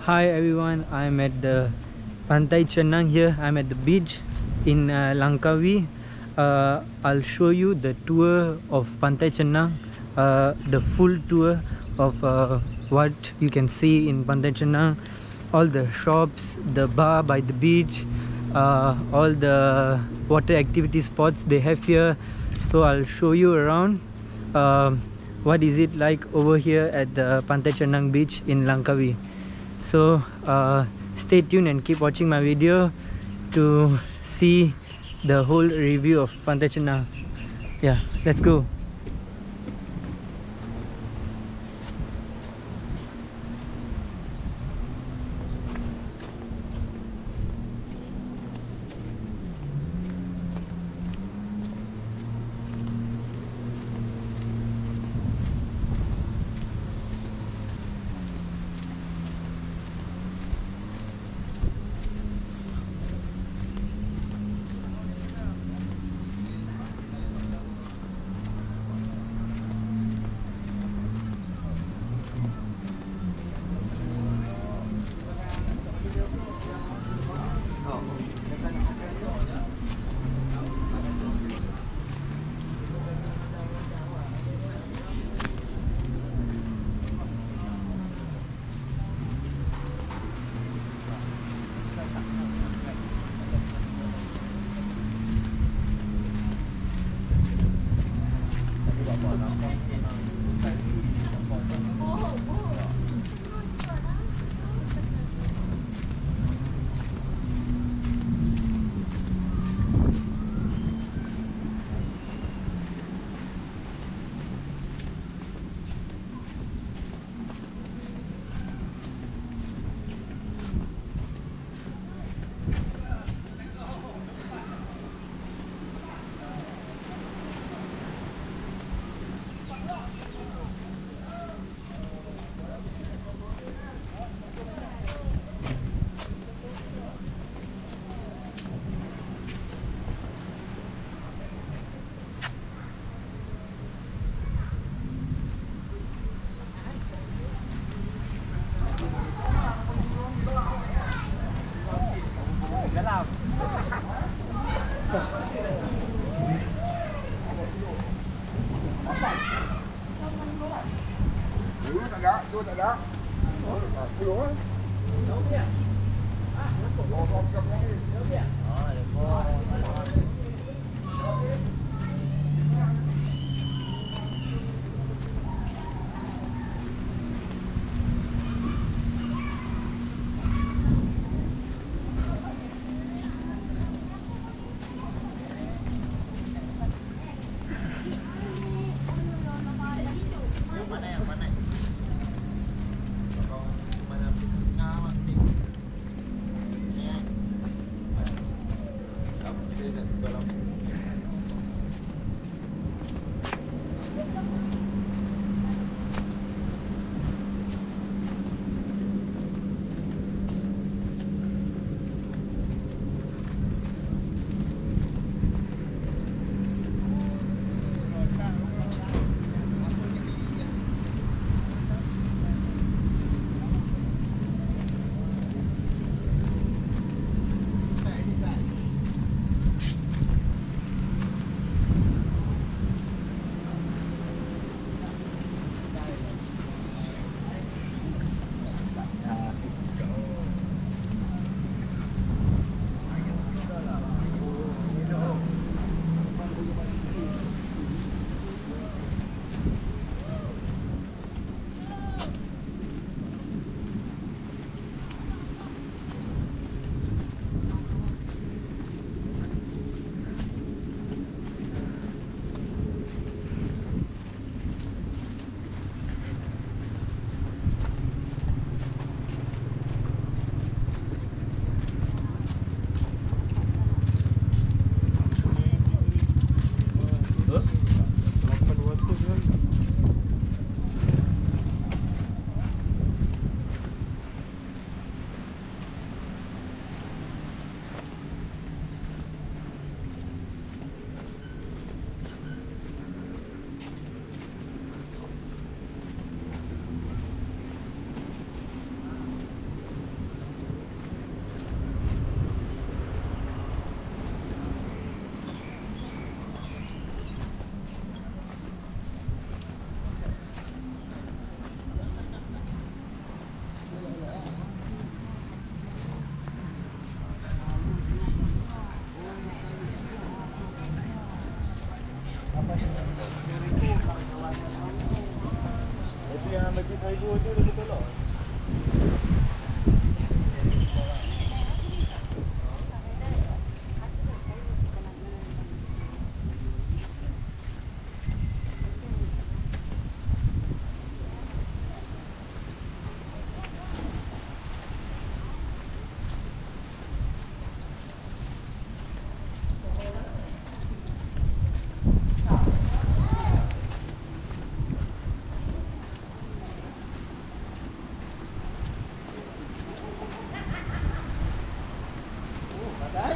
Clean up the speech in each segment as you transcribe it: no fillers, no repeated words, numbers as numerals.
Hi everyone, I'm at the Pantai Chenang here. I'm at the beach in Langkawi. I'll show you the tour of Pantai Chenang, the full tour of what you can see in Pantai Chenang, all the shops, the bar by the beach, all the water activity spots they have here. So I'll show you around. What is it like over here at the Pantai Chenang beach in Langkawi. So stay tuned and keep watching my video to see the whole review of Pantai Chenang. Yeah, let's go.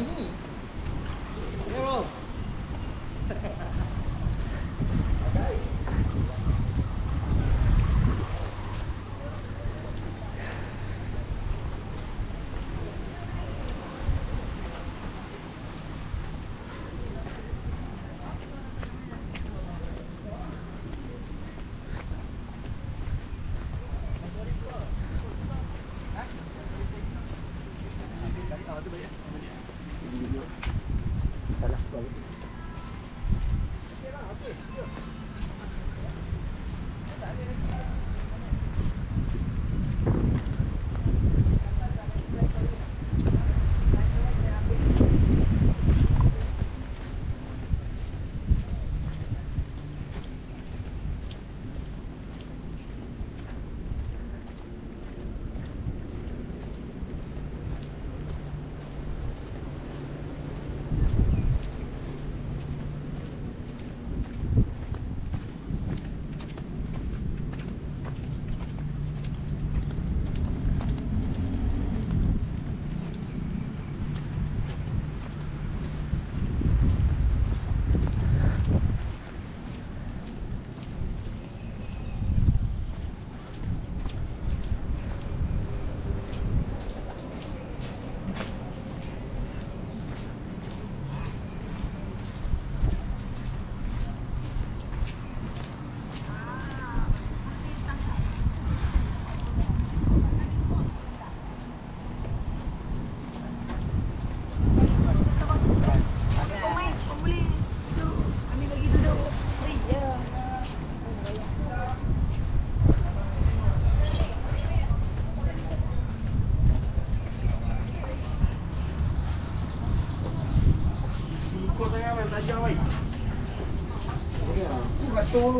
sini. Ya bro. Salah. Kau tengah main tajam baik. Tu batu.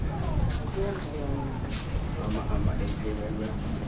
Amat dia dia.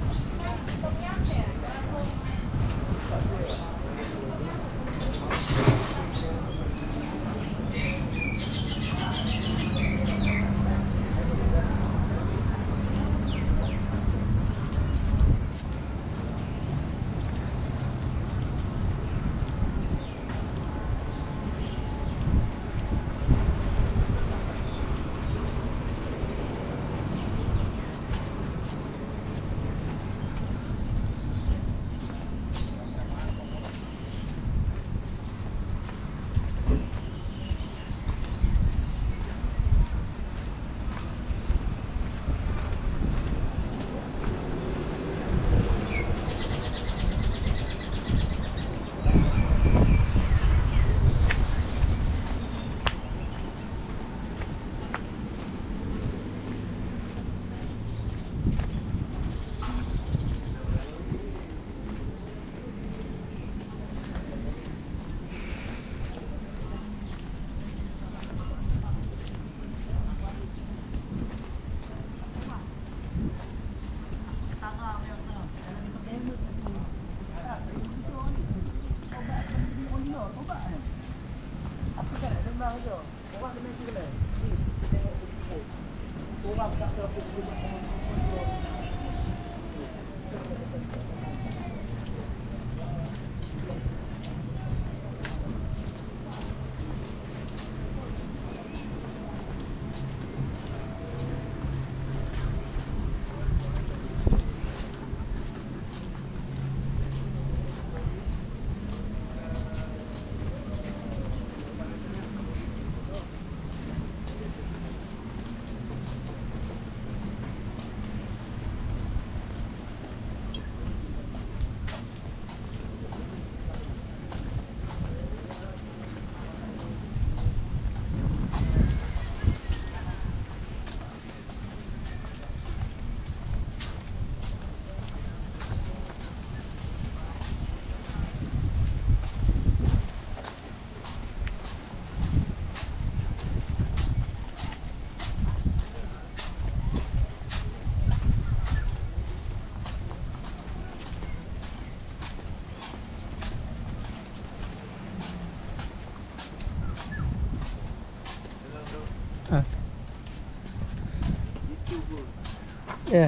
Yeah.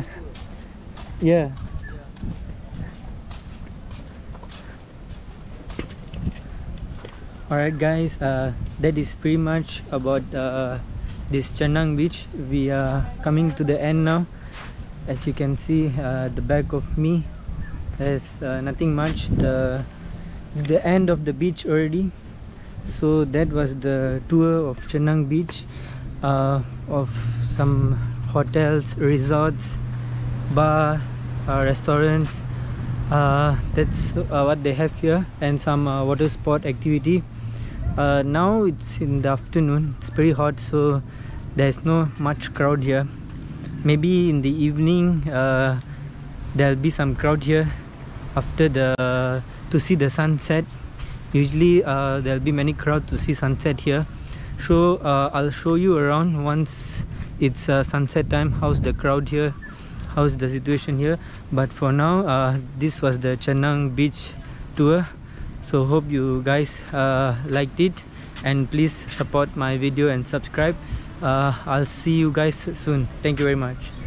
Yeah. Alright guys, that is pretty much about this Chenang beach. We are coming to the end now. As you can see, the back of me, there's nothing much. The end of the beach already. So that was the tour of Chenang beach, of some hotels, resorts, bar, restaurants. That's what they have here, and some water sport activity. Now it's in the afternoon, it's pretty hot, so there's no much crowd here. Maybe in the evening there'll be some crowd here after to see the sunset. Usually there'll be many crowd to see sunset here. So I'll show you around once it's sunset time, how's the crowd here, how's the situation here. But for now, this was the Chenang beach tour. So hope you guys liked it, and please support my video and subscribe. I'll see you guys soon. Thank you very much.